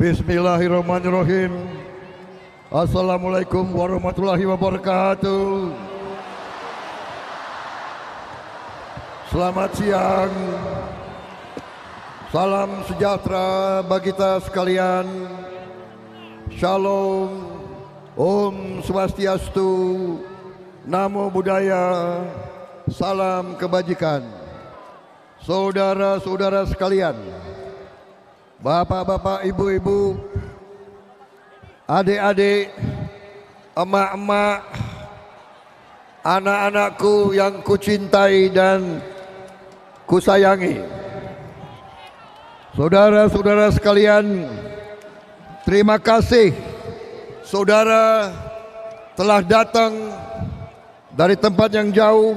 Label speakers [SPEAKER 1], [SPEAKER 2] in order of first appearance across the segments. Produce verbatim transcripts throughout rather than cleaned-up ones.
[SPEAKER 1] Bismillahirrahmanirrahim. Assalamualaikum warahmatullahi wabarakatuh. Selamat siang. Salam sejahtera bagi kita sekalian. Shalom. Om Swastiastu. Namo Buddhaya. Salam kebajikan. Saudara-saudara sekalian, bapak-bapak, ibu-ibu, adik-adik, emak-emak, anak-anakku yang kucintai dan kusayangi, saudara-saudara sekalian, terima kasih saudara telah datang dari tempat yang jauh.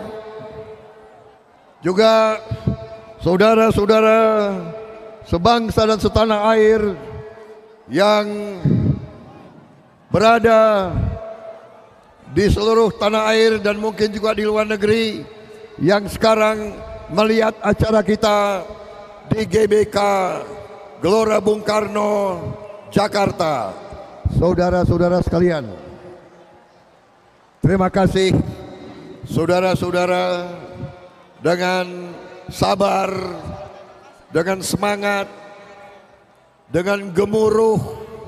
[SPEAKER 1] Juga saudara-saudara sebangsa dan setanah air yang berada di seluruh tanah air dan mungkin juga di luar negeri yang sekarang melihat acara kita di G B K Gelora Bung Karno, Jakarta. Saudara-saudara sekalian, terima kasih saudara-saudara dengan sabar, dengan semangat, dengan gemuruh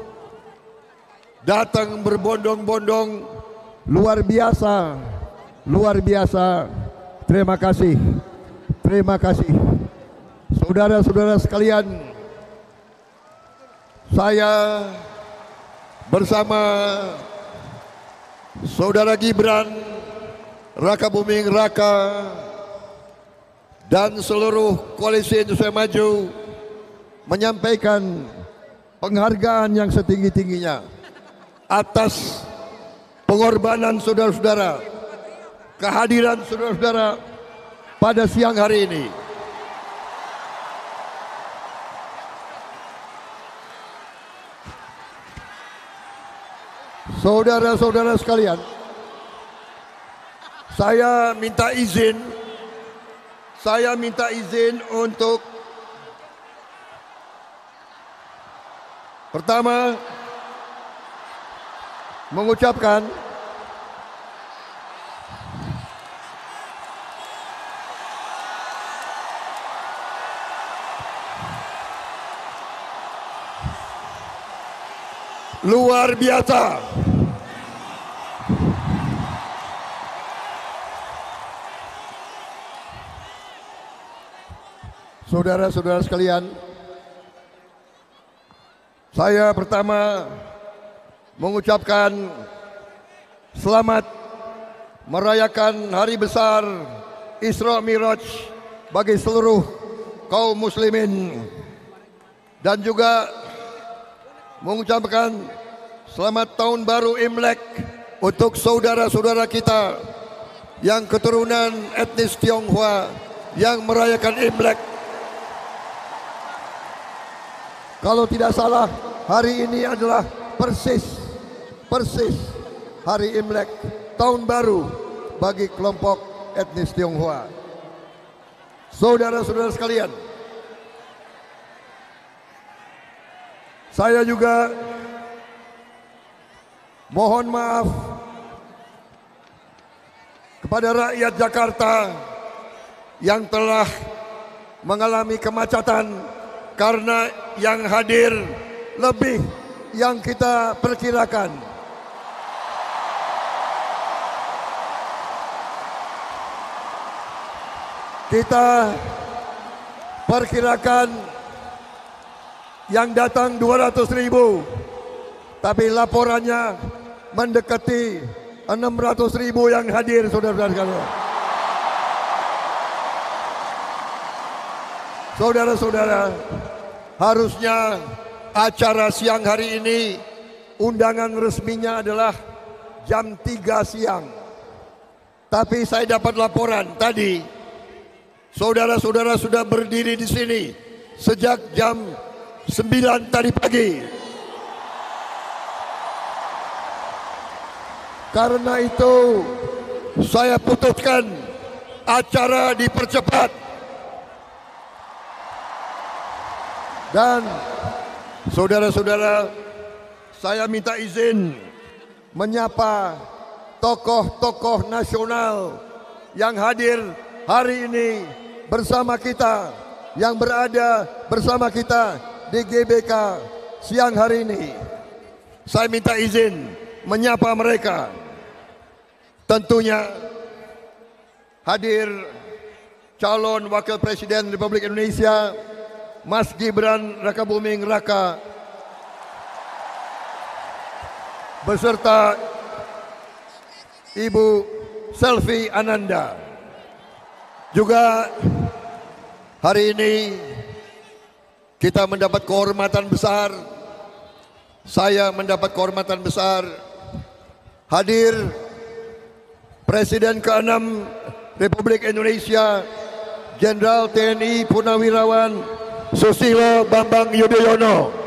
[SPEAKER 1] datang berbondong-bondong. Luar biasa, luar biasa. Terima kasih, terima kasih saudara-saudara sekalian. Saya bersama saudara Gibran Raka Buming Raka dan seluruh koalisi Indonesia Maju menyampaikan penghargaan yang setinggi-tingginya atas pengorbanan saudara-saudara, kehadiran saudara-saudara pada siang hari ini. Saudara-saudara sekalian, saya minta izin Saya minta izin untuk pertama mengucapkan luar biasa. Saudara-saudara sekalian, saya pertama mengucapkan selamat merayakan hari besar Isra Miraj bagi seluruh kaum muslimin, dan juga mengucapkan selamat tahun baru Imlek untuk saudara-saudara kita yang keturunan etnis Tionghoa yang merayakan Imlek. Kalau tidak salah, hari ini adalah persis persis hari Imlek, tahun baru bagi kelompok etnis Tionghoa. Saudara-saudara sekalian, saya juga mohon maaf kepada rakyat Jakarta yang telah mengalami kemacetan karena yang hadir lebih yang kita perkirakan. Kita perkirakan yang datang dua ratus ribu, tapi laporannya mendekati enam ratus ribu yang hadir, saudara-saudara sekalian. Saudara-saudara, harusnya acara siang hari ini undangan resminya adalah jam tiga siang. Tapi saya dapat laporan tadi, saudara-saudara sudah berdiri di sini sejak jam sembilan tadi pagi. Karena itu saya putuskan acara dipercepat. Dan Saudara-saudara, saya minta izin menyapa tokoh-tokoh nasional yang hadir hari ini bersama kita, yang berada bersama kita di G B K siang hari ini. Saya minta izin menyapa mereka. Tentunya hadir calon Wakil Presiden Republik Indonesia Mas Gibran Rakabuming Raka beserta Ibu Selvi Ananda. Juga hari ini kita mendapat kehormatan besar, saya mendapat kehormatan besar hadir Presiden keenam Republik Indonesia Jenderal T N I Purnawirawan Susilo Bambang Yudhoyono.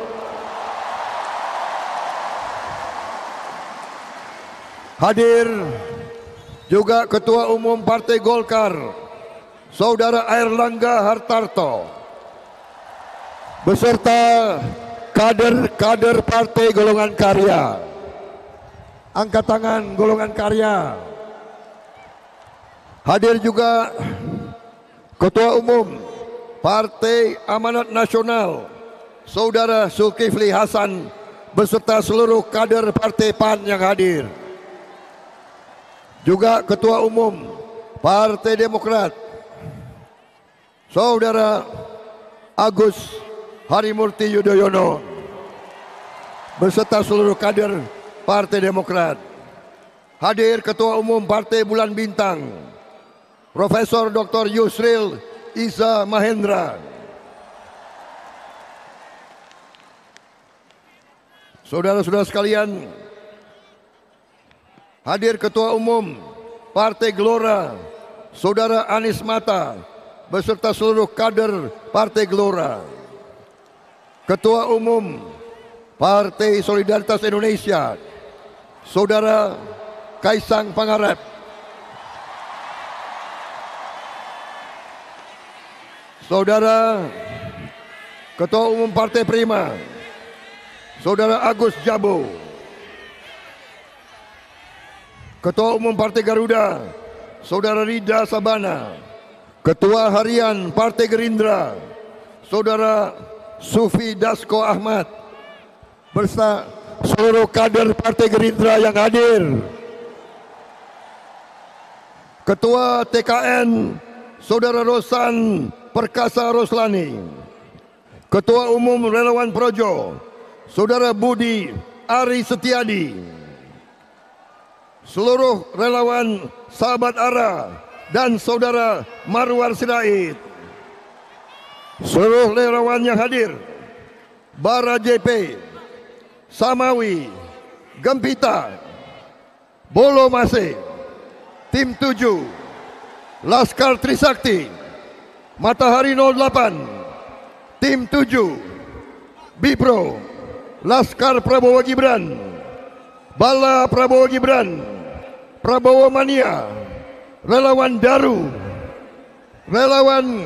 [SPEAKER 1] Hadir juga Ketua Umum Partai Golkar Saudara Airlangga Hartarto beserta kader-kader Partai Golongan Karya. Angkat tangan Golongan Karya. Hadir juga Ketua Umum Partai Amanat Nasional Saudara Zulkifli Hasan beserta seluruh kader Partai P A N yang hadir. Juga Ketua Umum Partai Demokrat Saudara Agus Harimurti Yudhoyono beserta seluruh kader Partai Demokrat. Hadir Ketua Umum Partai Bulan Bintang Profesor Doktor Yusril Iza Mahendra. Saudara-saudara sekalian, hadir Ketua Umum Partai Gelora Saudara Anies Mata beserta seluruh kader Partai Gelora. Ketua Umum Partai Solidaritas Indonesia Saudara Kaisang Pangarep. Saudara Ketua Umum Partai Prima Saudara Agus Jabo. Ketua Umum Partai Garuda Saudara Rida Sabana. Ketua Harian Partai Gerindra Saudara Sufi Dasko Ahmad beserta seluruh kader Partai Gerindra yang hadir. Ketua T K N Saudara Rosan Perkasa Roslani. Ketua Umum Relawan Projo Saudara Budi Ari Setiadi. Seluruh relawan Sahabat Ara dan Saudara Marwar Sirait. Seluruh relawan yang hadir, Bara J P, Samawi, Gempita, Bolo Mase, Tim tujuh, Laskar Trisakti, Matahari nol delapan, Tim tujuh, Bipro, Laskar Prabowo Gibran, Bala Prabowo Gibran, Prabowo Mania, Relawan Daru, Relawan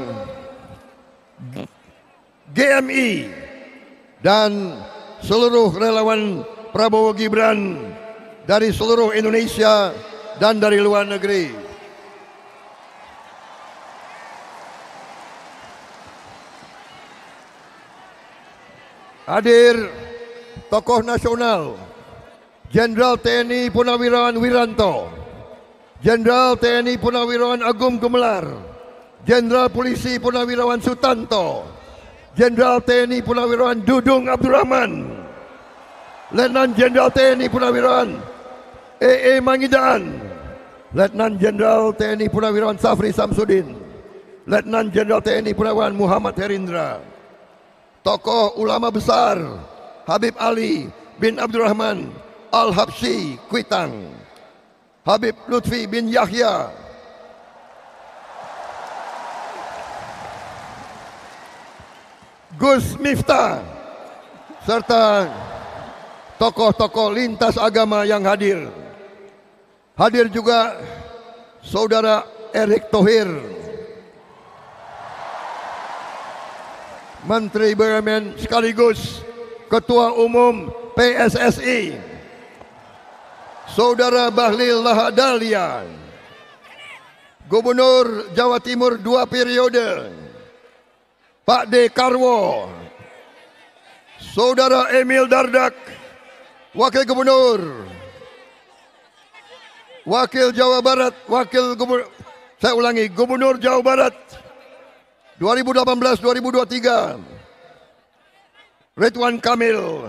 [SPEAKER 1] G M I, dan seluruh relawan Prabowo Gibran dari seluruh Indonesia dan dari luar negeri. Hadir tokoh nasional Jenderal T N I Purnawirawan Wiranto, Jenderal T N I Purnawirawan Agung Gumelar, Jenderal Polisi Purnawirawan Sutanto, Jenderal T N I Purnawirawan Dudung Abdurrahman, Letnan Jenderal T N I Purnawirawan E E Mangidaan, Letnan Jenderal T N I Purnawirawan Safri Samsudin, Letnan Jenderal T N I Purnawirawan Muhammad Herindra, tokoh ulama besar Habib Ali bin Abdurrahman Al-Habsyi Kuitang, Habib Lutfi bin Yahya, Gus Miftah, serta tokoh-tokoh lintas agama yang hadir. Hadir juga Saudara Erick Thohir, Menteri B U M N sekaligus Ketua Umum P S S I, Saudara Bahlil Lahadalia, Gubernur Jawa Timur dua periode, Pak D. Karwo, Saudara Emil Dardak, Wakil Gubernur, Wakil Jawa Barat, Wakil Gubernur, saya ulangi, Gubernur Jawa Barat dua ribu delapan belas dua ribu dua puluh tiga, Ridwan Kamil,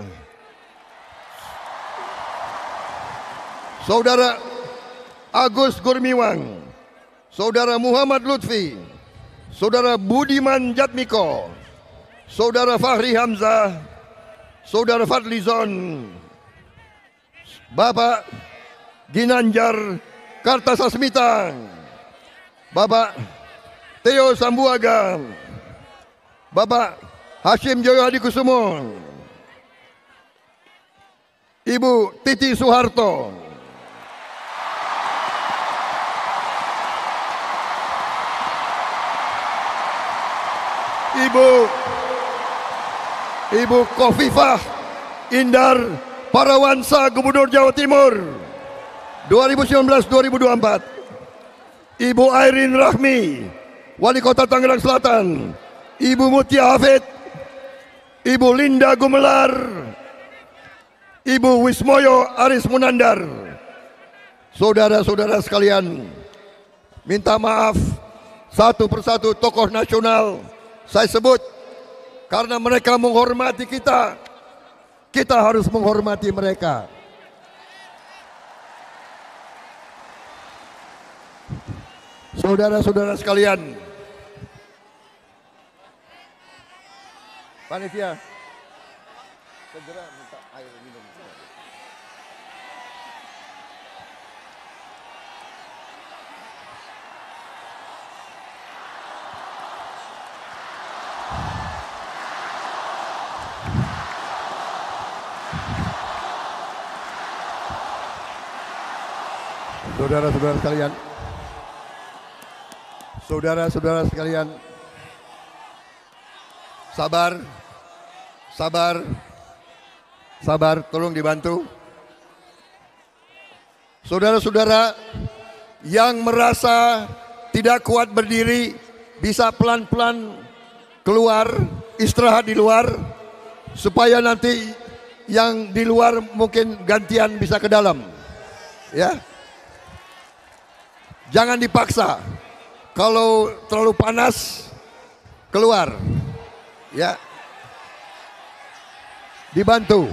[SPEAKER 1] Saudara Agus Gurmiwang, Saudara Muhammad Lutfi, Saudara Budiman Jatmiko, Saudara Fahri Hamzah, Saudara Fadlizon, Bapak Ginanjar Kartasasmita, Bapak Theo Sambuaga, Bapak Hashim Joyo Hadikusumo, Ibu Titi Soeharto, Ibu Ibu Khofifah Indar Parawansa, Gubernur Jawa Timur dua ribu sembilan belas dua ribu dua puluh empat, Ibu Airin Rahmi, Wali Kota Tangerang Selatan, Ibu Mutia Hafid, Ibu Linda Gumelar, Ibu Wismoyo Aris Munandar. Saudara-saudara sekalian, minta maaf satu persatu tokoh nasional saya sebut karena mereka menghormati kita, kita harus menghormati mereka. Saudara-saudara sekalian, panitia segera minta air minum. Saudara-saudara sekalian, saudara-saudara sekalian, sabar, sabar, sabar, tolong dibantu. Saudara-saudara yang merasa tidak kuat berdiri, bisa pelan-pelan keluar, istirahat di luar, supaya nanti yang di luar mungkin gantian bisa ke dalam, ya. Jangan dipaksa. Kalau terlalu panas, keluar, ya. Dibantu.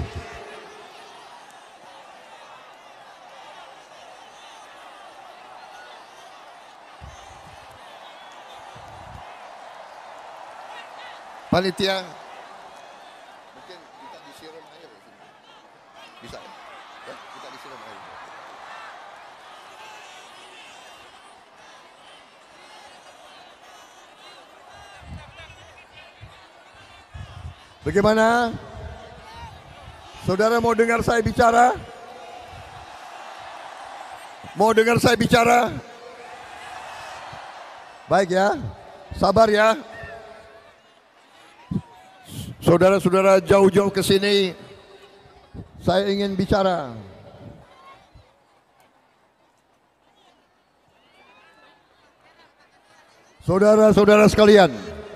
[SPEAKER 1] Panitia, mungkin kita disiram air, bisa, ya, kita disiram air. Bagaimana? Saudara mau dengar saya bicara? Mau dengar saya bicara? Baik ya, sabar ya. Saudara-saudara jauh-jauh ke sini, saya ingin bicara. Saudara-saudara sekalian,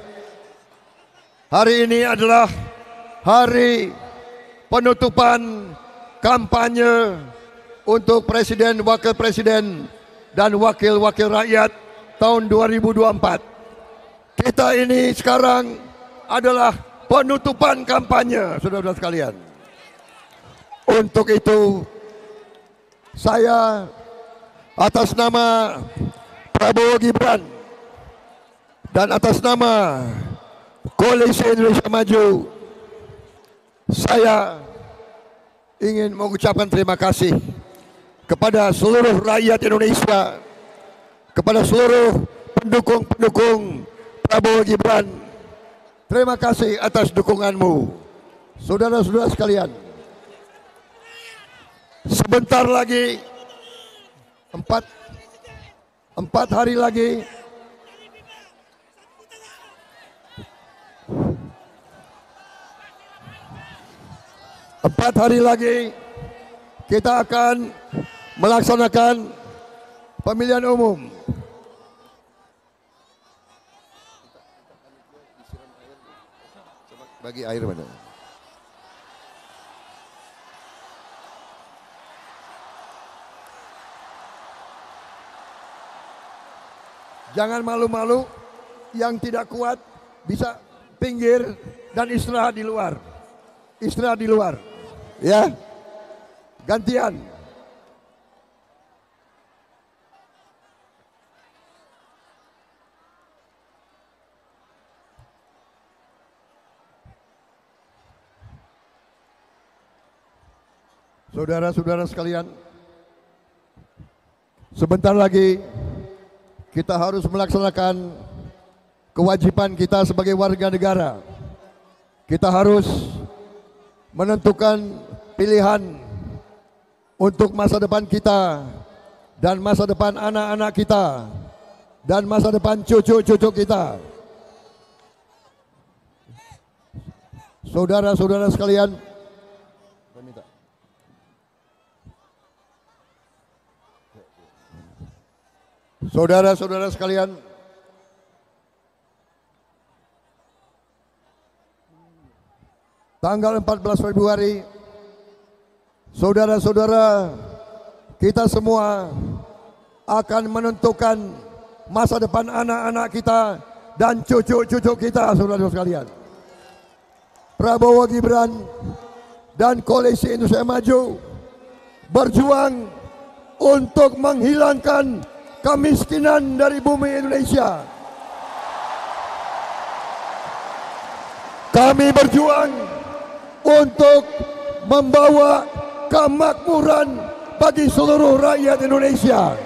[SPEAKER 1] hari ini adalah hari penutupan kampanye untuk Presiden, Wakil Presiden, dan Wakil-Wakil Rakyat tahun dua ribu dua puluh empat. Kita ini sekarang adalah penutupan kampanye, saudara-saudara sekalian. Untuk itu, saya atas nama Prabowo Gibran dan atas nama Koalisi Indonesia Maju, saya ingin mengucapkan terima kasih kepada seluruh rakyat Indonesia, kepada seluruh pendukung-pendukung Prabowo Gibran. Terima kasih atas dukunganmu. Saudara-saudara sekalian, sebentar lagi, empat, empat hari lagi, Empat hari lagi kita akan melaksanakan pemilihan umum. Bagi air mana? Jangan malu-malu, yang tidak kuat bisa pinggir dan istirahat di luar. Istirahat di luar. Ya. Gantian. Saudara-saudara sekalian, sebentar lagi kita harus melaksanakan kewajiban kita sebagai warga negara. Kita harus menentukan pilihan untuk masa depan kita dan masa depan anak-anak kita dan masa depan cucu-cucu kita. Saudara-saudara sekalian, saudara-saudara sekalian, tanggal empat belas Februari, saudara-saudara kita semua akan menentukan masa depan anak-anak kita dan cucu-cucu kita, saudara-saudara sekalian. Prabowo Gibran dan Koalisi Indonesia Maju berjuang untuk menghilangkan kemiskinan dari bumi Indonesia. Kami berjuang untuk membawa kemakmuran bagi seluruh rakyat Indonesia.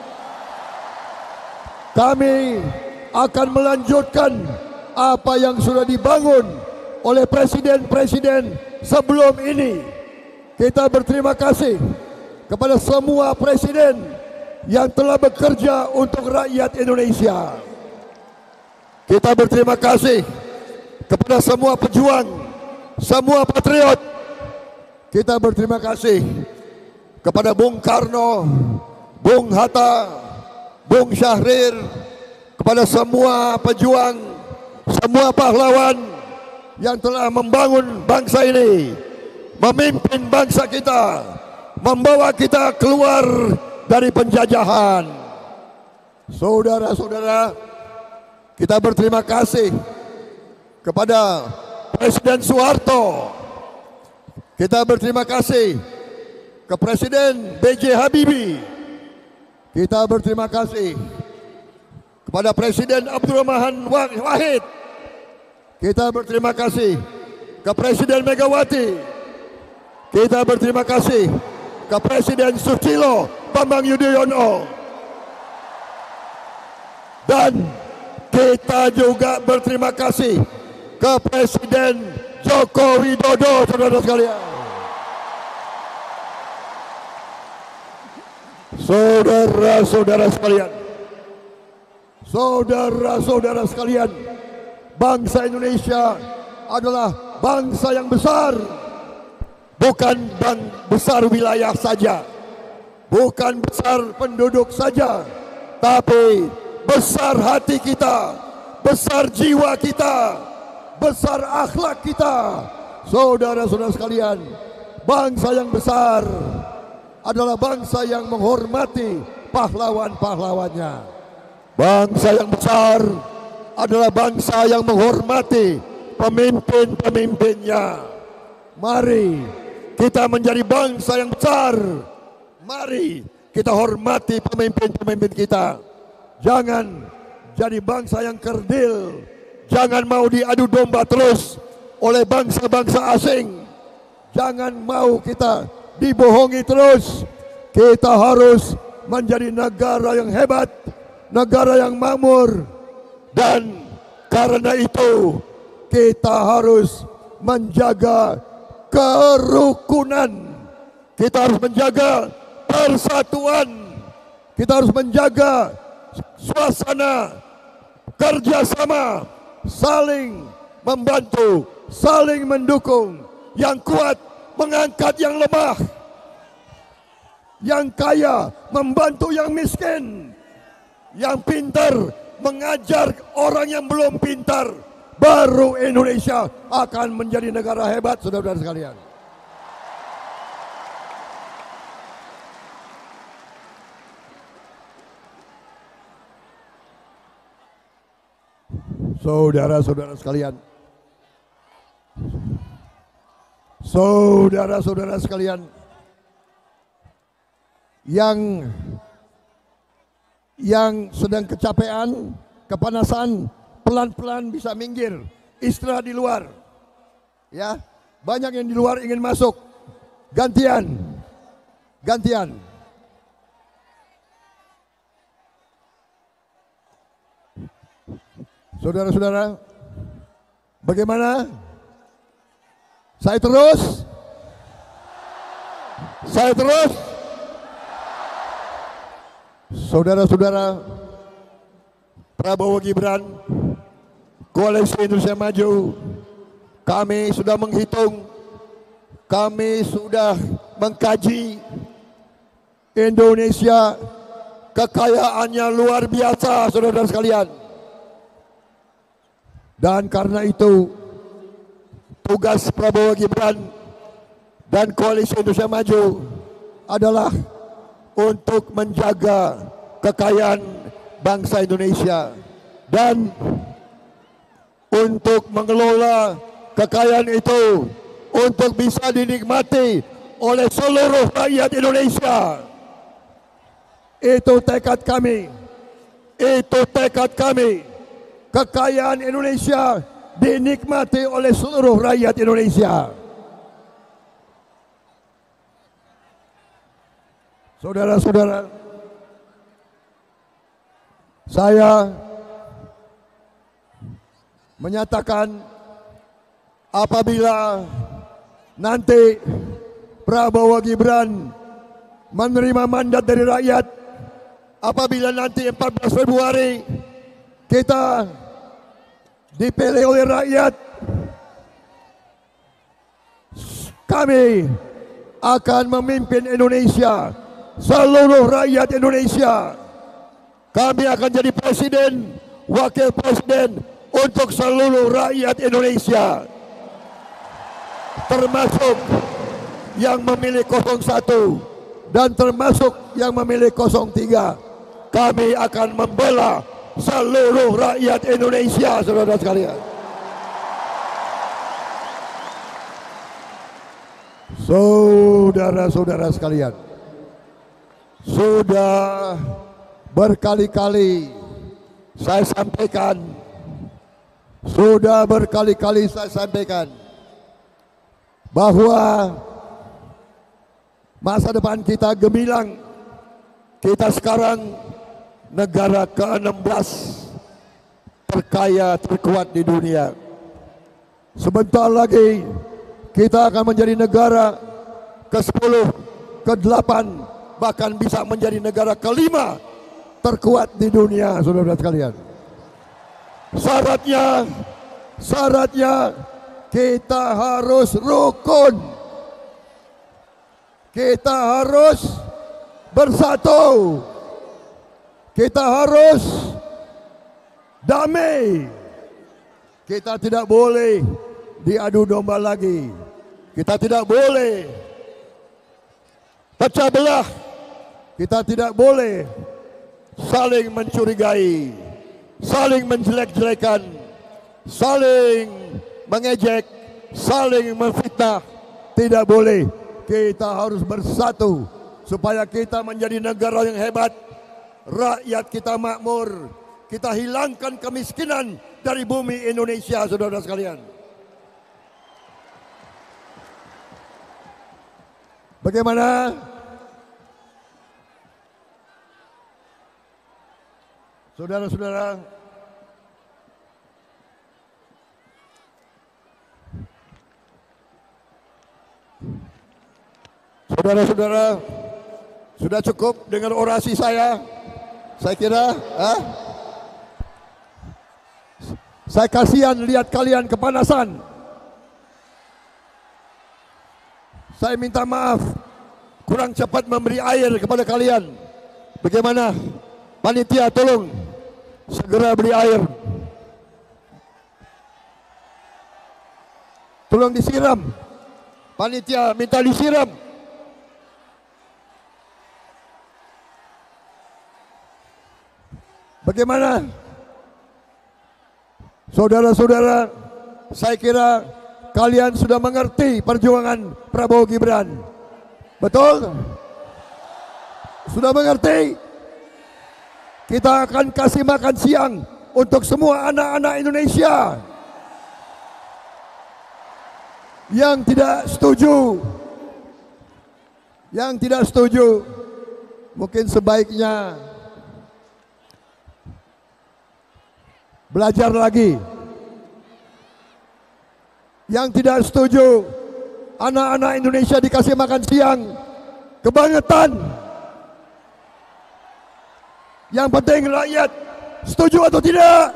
[SPEAKER 1] Kami akan melanjutkan apa yang sudah dibangun oleh presiden-presiden sebelum ini. Kita berterima kasih kepada semua presiden yang telah bekerja untuk rakyat Indonesia. Kita berterima kasih kepada semua pejuang, semua patriot. Kita berterima kasih kepada Bung Karno, Bung Hatta, Bung Syahrir, kepada semua pejuang, semua pahlawan yang telah membangun bangsa ini, memimpin bangsa kita, membawa kita keluar dari penjajahan. Saudara-saudara, kita berterima kasih kepada Presiden Soeharto. Kita berterima kasih ke Presiden B J Habibie. Kita berterima kasih kepada Presiden Abdurrahman Wahid. Kita berterima kasih ke Presiden Megawati. Kita berterima kasih ke Presiden Susilo Bambang Yudhoyono. Dan kita juga berterima kasih ke Presiden Joko Widodo, saudara sekalian. Saudara-saudara sekalian, saudara-saudara sekalian, bangsa Indonesia adalah bangsa yang besar. Bukan bang besar wilayah saja, bukan besar penduduk saja, tapi besar hati kita, besar jiwa kita, besar akhlak kita. Saudara-saudara sekalian, bangsa yang besar adalah bangsa yang menghormati pahlawan-pahlawannya. Bangsa yang besar adalah bangsa yang menghormati pemimpin-pemimpinnya. Mari kita menjadi bangsa yang besar. Mari kita hormati pemimpin-pemimpin kita. Jangan jadi bangsa yang kerdil. Jangan mau diadu domba terus oleh bangsa-bangsa asing. Jangan mau kita dibohongi terus. Kita harus menjadi negara yang hebat, negara yang makmur. Dan karena itu kita harus menjaga kerukunan. Kita harus menjaga persatuan. Kita harus menjaga suasana kerjasama, saling membantu, saling mendukung. Yang kuat mengangkat yang lemah, yang kaya membantu yang miskin, yang pintar mengajar orang yang belum pintar. Baru Indonesia akan menjadi negara hebat, saudara-saudara sekalian. Saudara-saudara sekalian, saudara-saudara sekalian, yang yang sedang kecapean, kepanasan, pelan-pelan bisa minggir, istirahat di luar. Ya, banyak yang di luar ingin masuk. Gantian, gantian. Saudara-saudara, bagaimana? Saya terus? Saya terus? Saudara-saudara, Prabowo Gibran, Koalisi Indonesia Maju, kami sudah menghitung, kami sudah mengkaji. Indonesia kekayaannya luar biasa, saudara-saudara sekalian. Dan karena itu, tugas Prabowo Gibran dan Koalisi Indonesia Maju adalah untuk menjaga kekayaan bangsa Indonesia dan untuk mengelola kekayaan itu untuk bisa dinikmati oleh seluruh rakyat Indonesia. Itu tekad kami, itu tekad kami. Kekayaan Indonesia dinikmati oleh seluruh rakyat Indonesia. Saudara-saudara, saya menyatakan apabila nanti Prabowo Gibran menerima mandat dari rakyat, apabila nanti empat belas Februari kita dipilih oleh rakyat, kami akan memimpin Indonesia, seluruh rakyat Indonesia. Kami akan jadi presiden, wakil presiden untuk seluruh rakyat Indonesia, termasuk yang memilih nol satu dan termasuk yang memilih nol tiga. Kami akan membela seluruh rakyat Indonesia, saudara sekalian. Saudara-saudara sekalian, sudah berkali-kali saya sampaikan, sudah berkali-kali saya sampaikan bahwa masa depan kita gemilang. Kita sekarang negara ke enam belas terkaya terkuat di dunia. Sebentar lagi kita akan menjadi negara ke sepuluh, ke delapan, bahkan bisa menjadi negara kelima terkuat di dunia, saudara-saudara sekalian. Syaratnya, syaratnya kita harus rukun. Kita harus bersatu. Kita harus damai. Kita tidak boleh diadu domba lagi. Kita tidak boleh pecah belah. Kita tidak boleh saling mencurigai, saling menjelek-jelekan, saling mengejek, saling memfitnah. Tidak boleh. Kita harus bersatu supaya kita menjadi negara yang hebat, rakyat kita makmur, kita hilangkan kemiskinan dari bumi Indonesia, saudara sekalian. Bagaimana? Saudara-saudara, saudara-saudara, sudah cukup dengan orasi saya. Saya kira, ah, saya kasihan lihat kalian kepanasan. Saya minta maaf kurang cepat memberi air kepada kalian. Bagaimana? Panitia tolong segera beri air. Tolong disiram. Panitia minta disiram. Bagaimana? Saudara-saudara, saya kira kalian sudah mengerti perjuangan Prabowo Gibran. Betul? Sudah mengerti? Kita akan kasih makan siang untuk semua anak-anak Indonesia yang tidak setuju. Yang tidak setuju, mungkin sebaiknya belajar lagi. Yang tidak setuju anak-anak Indonesia dikasih makan siang, kebangetan. Yang penting rakyat setuju atau tidak?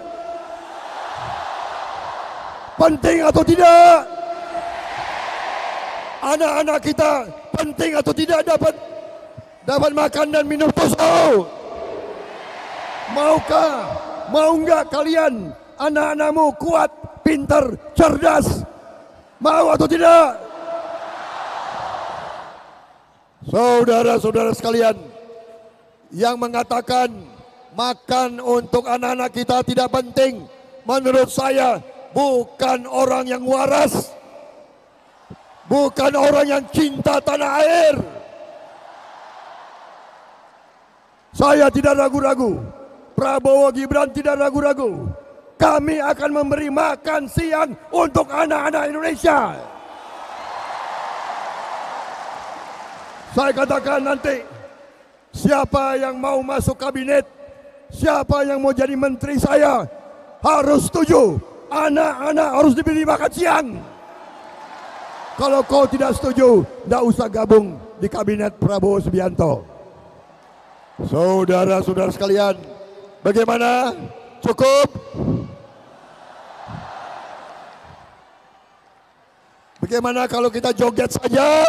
[SPEAKER 1] Penting atau tidak? Anak-anak kita penting atau tidak dapat dapat makan dan minum susu? Maukah? Mau enggak kalian anak-anakmu kuat, pintar, cerdas? Mau atau tidak? Saudara-saudara sekalian, yang mengatakan makan untuk anak-anak kita tidak penting, menurut saya bukan orang yang waras, bukan orang yang cinta tanah air. Saya tidak ragu-ragu, Prabowo Gibran tidak ragu-ragu. Kami akan memberi makan siang untuk anak-anak Indonesia. Saya katakan nanti, siapa yang mau masuk kabinet, siapa yang mau jadi menteri saya, harus setuju. Anak-anak harus diberi makan siang. Kalau kau tidak setuju, tidak usah gabung di kabinet Prabowo Subianto. Saudara-saudara sekalian, bagaimana? Cukup? Bagaimana kalau kita joget saja?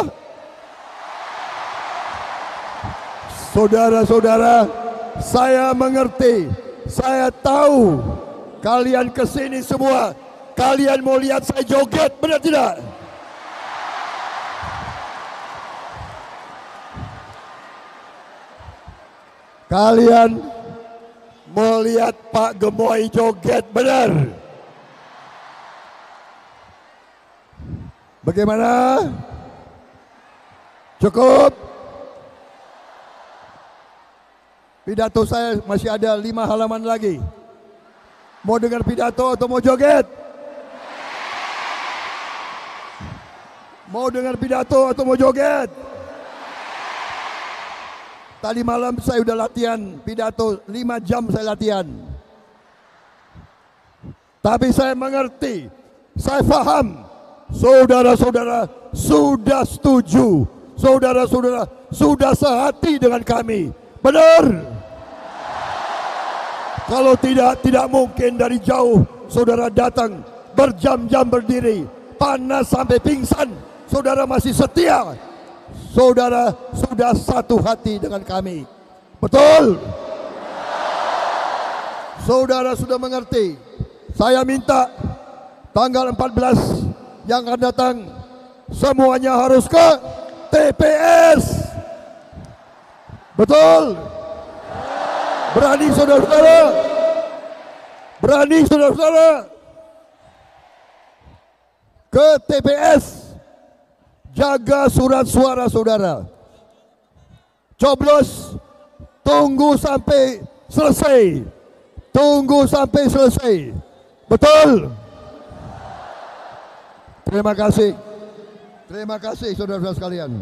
[SPEAKER 1] Saudara-saudara, saya mengerti, saya tahu kalian kesini semua, kalian mau lihat saya joget, benar tidak? Kalian mau lihat Pak Gemoy joget, benar? Bagaimana? Cukup? Pidato saya masih ada lima halaman lagi. Mau dengar pidato atau mau joget? Mau dengar pidato atau mau joget? Tadi malam saya udah latihan pidato, lima jam saya latihan. Tapi saya mengerti, saya paham. Saudara-saudara sudah setuju, saudara-saudara sudah sehati dengan kami. Benar? Kalau tidak, tidak mungkin dari jauh saudara datang berjam-jam berdiri, panas sampai pingsan, saudara masih setia. Saudara sudah satu hati dengan kami. Betul? Saudara sudah mengerti. Saya minta tanggal empat belas yang akan datang semuanya harus ke T P S. Betul? Berani saudara-saudara? Berani saudara-saudara? Ke T P S. Jaga surat suara saudara. Coblos, tunggu sampai selesai. Tunggu sampai selesai. Betul? Terima kasih. Terima kasih saudara-saudara sekalian.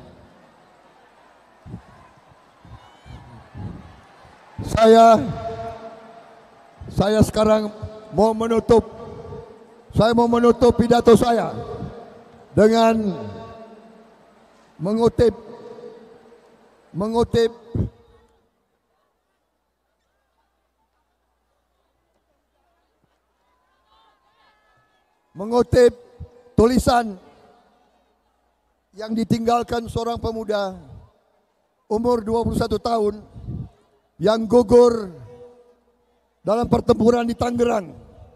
[SPEAKER 1] Saya saya sekarang mau menutup saya mau menutup pidato saya dengan mengutip mengutip mengutip tulisan yang ditinggalkan seorang pemuda umur dua puluh satu tahun yang gugur dalam pertempuran di Tangerang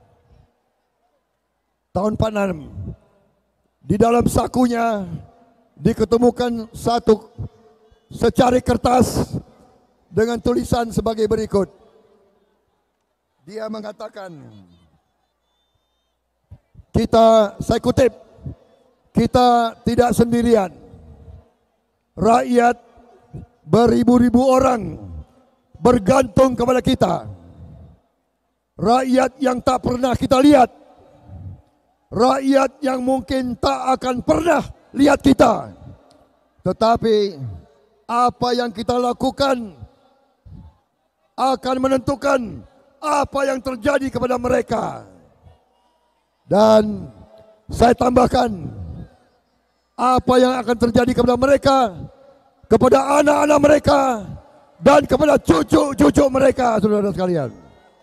[SPEAKER 1] tahun empat puluh enam. Di dalam sakunya diketemukan satu secari kertas dengan tulisan sebagai berikut. Dia mengatakan, kita, saya kutip, kita tidak sendirian. Rakyat beribu-ribu orang bergantung kepada kita. Rakyat yang tak pernah kita lihat. Rakyat yang mungkin tak akan pernah lihat kita. Tetapi apa yang kita lakukan akan menentukan apa yang terjadi kepada mereka. Dan saya tambahkan, apa yang akan terjadi kepada mereka, kepada anak-anak mereka, dan kepada cucu-cucu mereka, saudara sekalian.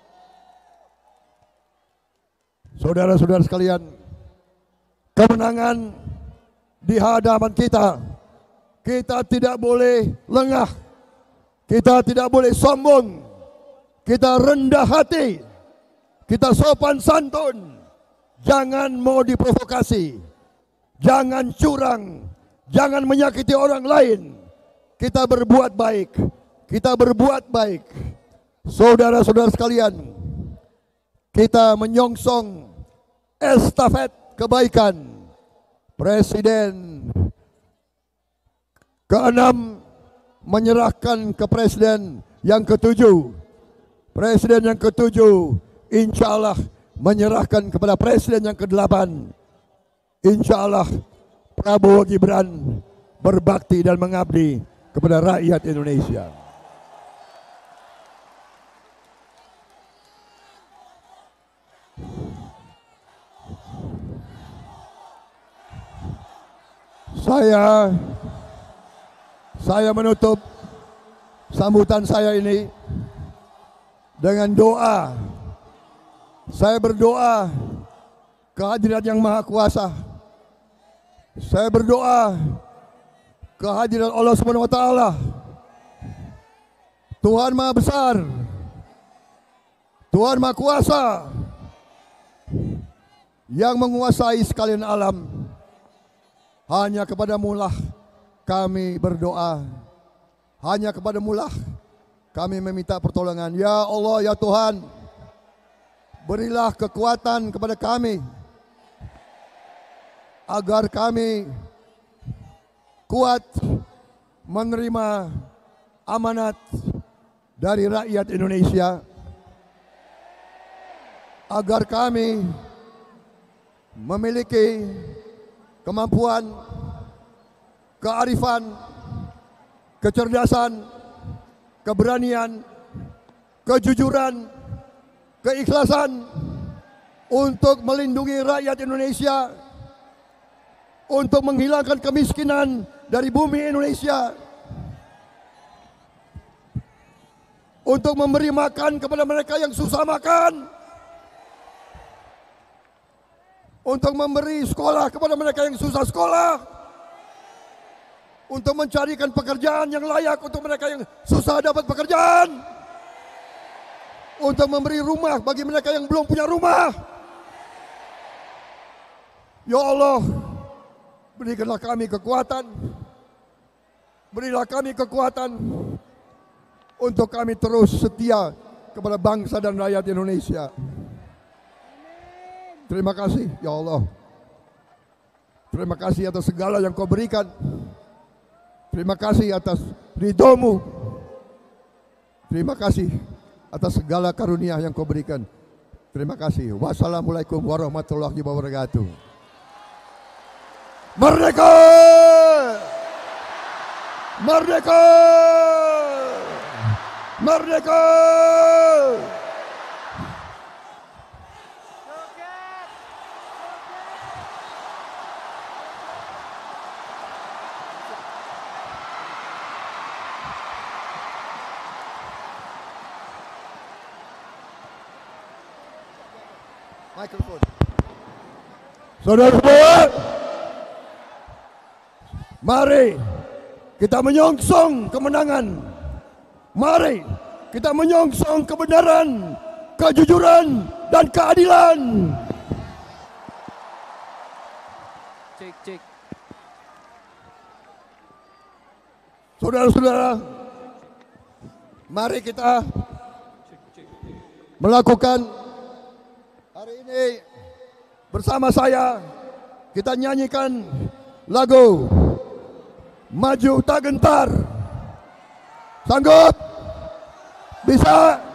[SPEAKER 1] Saudara-saudara sekalian, kemenangan di hadapan kita, kita tidak boleh lengah, kita tidak boleh sombong, kita rendah hati, kita sopan santun, jangan mau diprovokasi, jangan curang, jangan menyakiti orang lain. Kita berbuat baik, kita berbuat baik. Saudara-saudara sekalian, kita menyongsong estafet kebaikan. Presiden keenam menyerahkan ke presiden yang ketujuh. Presiden yang ketujuh insya Allah menyerahkan kepada presiden yang kedelapan. Insya Allah Prabowo Gibran berbakti dan mengabdi kepada rakyat Indonesia. Saya saya menutup sambutan saya ini dengan doa. Saya berdoa kehadirat Yang Maha Kuasa. Saya berdoa kehadirat Allah Subhanahu wa taala. Tuhan Maha Besar. Tuhan Maha Kuasa yang menguasai sekalian alam. Hanya kepadamu lah kami berdoa. Hanya kepadamu lah kami meminta pertolongan. Ya Allah, ya Tuhan, berilah kekuatan kepada kami agar kami kuat menerima amanat dari rakyat Indonesia, agar kami memiliki kemampuan, kearifan, kecerdasan, keberanian, kejujuran, keikhlasan untuk melindungi rakyat Indonesia, untuk menghilangkan kemiskinan dari bumi Indonesia, untuk memberi makan kepada mereka yang susah makan, untuk memberi sekolah kepada mereka yang susah sekolah, untuk mencarikan pekerjaan yang layak untuk mereka yang susah dapat pekerjaan, untuk memberi rumah bagi mereka yang belum punya rumah. Ya Allah, berikanlah kami kekuatan, berilah kami kekuatan untuk kami terus setia kepada bangsa dan rakyat Indonesia. Terima kasih ya Allah. Terima kasih atas segala yang kau berikan. Terima kasih atas ridho-Mu. Terima kasih atas segala karunia yang kau berikan. Terima kasih. Wassalamualaikum warahmatullahi wabarakatuh. Merdeka! Merdeka! Merdeka! Microphone. Saudara semua, Mari kita menyongsong kemenangan. Mari kita menyongsong kebenaran, kejujuran, dan keadilan.
[SPEAKER 2] Cek, cek.
[SPEAKER 1] Saudara-saudara, mari kita melakukan hari ini bersama saya. Kita nyanyikan lagu Maju Tak Gentar. Sanggup? Bisa?